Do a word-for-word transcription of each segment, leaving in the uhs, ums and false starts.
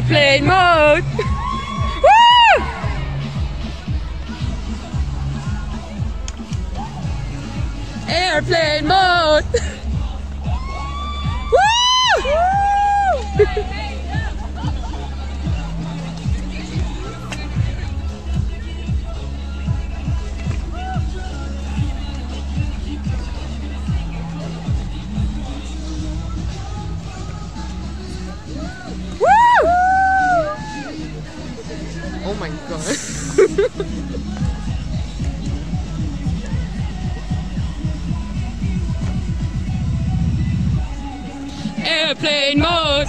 Airplane mode! Woo! Airplane mode! Woo! Oh my god. Airplane mode.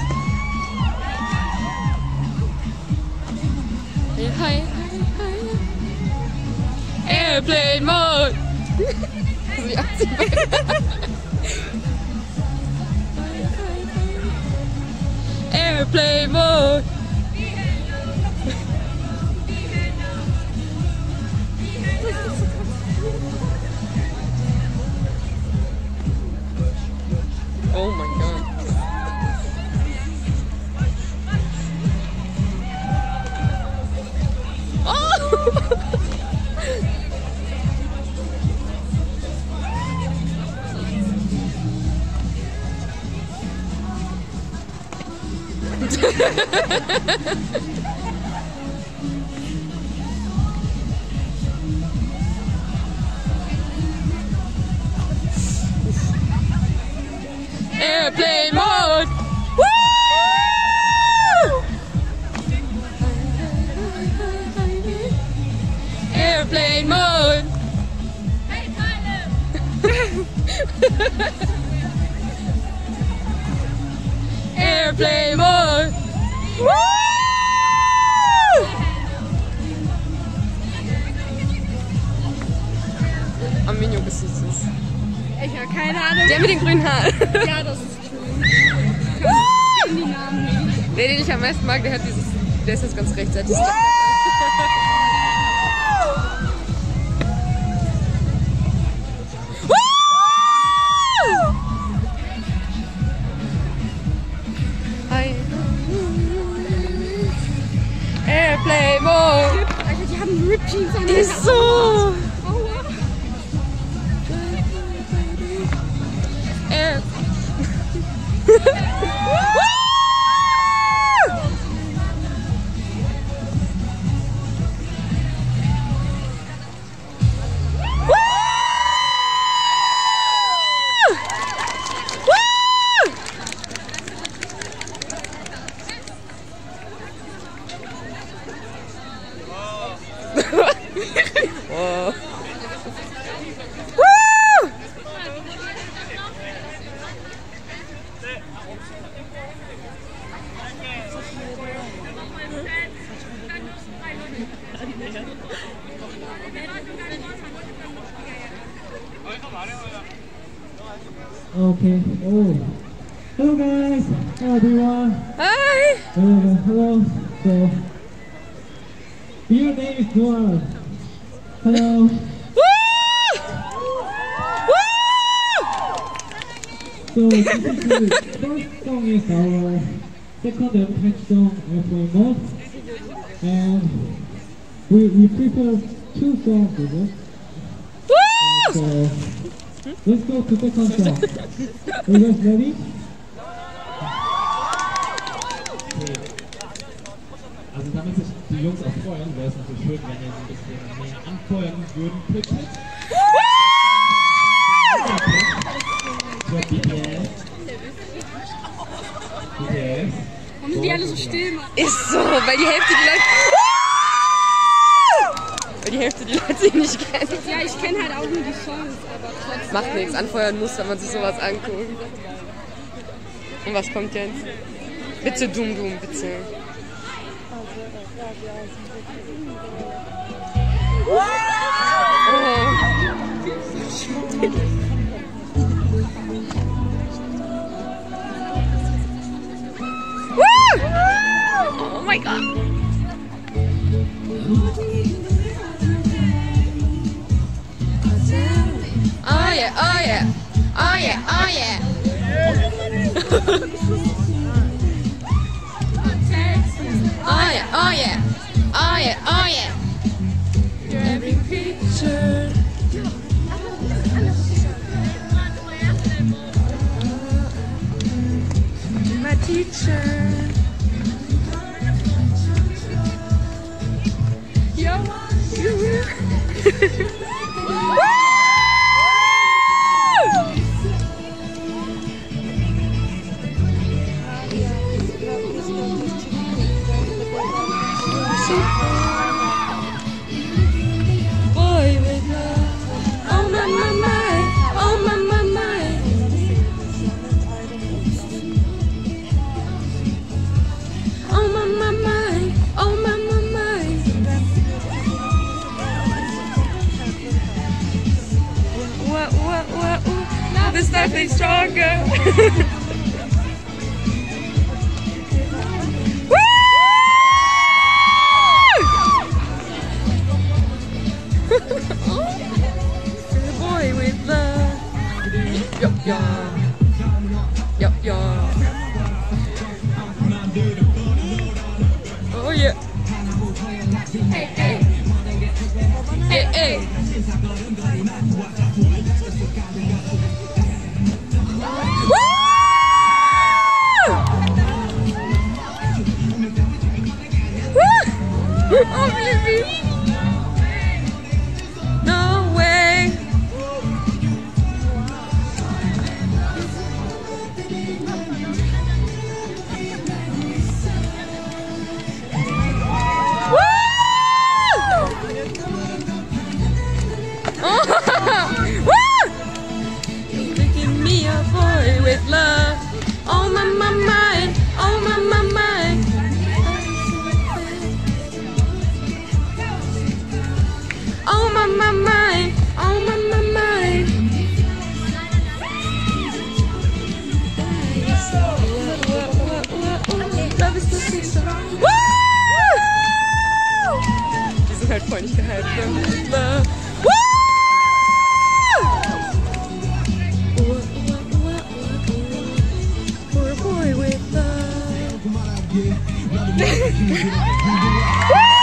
Hi, hi, hi. Airplane mode. Airplane mode. Oh my god. Airplane mode! Woo! Airplane mode! Hey, Tyler! Airplane mode! Woo! Arminio ist süß. Ich habe keine Ahnung. Der mit den grünen Haaren. Ja, das ist schön. Ich kann die Namen nicht. Der, den ich am meisten mag, der hat dieses. Der ist jetzt ganz rechtzeitig. Airplane mode! Alter, die haben Rip Jeans an. Ist so! Air. Oh. Woo! Okay. Oh. Hello guys. Hello everyone. Hi. Hello. Hello. So, your name is Noah. Hello. Woo! So this is the first song is our second and third song Airplane Mode, and we we prepared two songs with it. Woo! So let's go to the second song. Are you guys ready? Also damit sich die Jungs auch freuen, wäre es natürlich schön, wenn ihr ein bisschen mehr anfeuern würden. Bitte. So, B T S. B T S. Warum sind die alle so still, Mann? Ist so, weil die Hälfte die Leute. Weil die Hälfte die Leute ihn nicht kennen. Ja, ich kenne halt auch nur die Songs, aber trotzdem. Macht nichts, anfeuern muss, wenn man sich sowas anguckt. Und was kommt jetzt? Bitte Doom Doom, bitte. Oh. Oh my god. Oh yeah, oh yeah. Oh yeah, oh yeah. Oh yeah, oh yeah, oh yeah, oh yeah. Every picture. My teacher. Yo, you. Boy with love. Oh my my my. Oh my my my. Oh my my my. Oh my my my. What what what what? Love is definitely stronger. The boy with love. Yup, yeah. Yup, yeah. Oh yeah. Hey, hey. Hey, hey. Woo! Woo! Oh, baby. No way. Woo! Oh. Woo! Making me a boy with love. Oh my my mind. Oh my my mind. Oh my my mind, oh my my mind. Love is the season. Woo! Die sind halt voll nicht gehalten. Love. Woo! For a boy with love. Woo!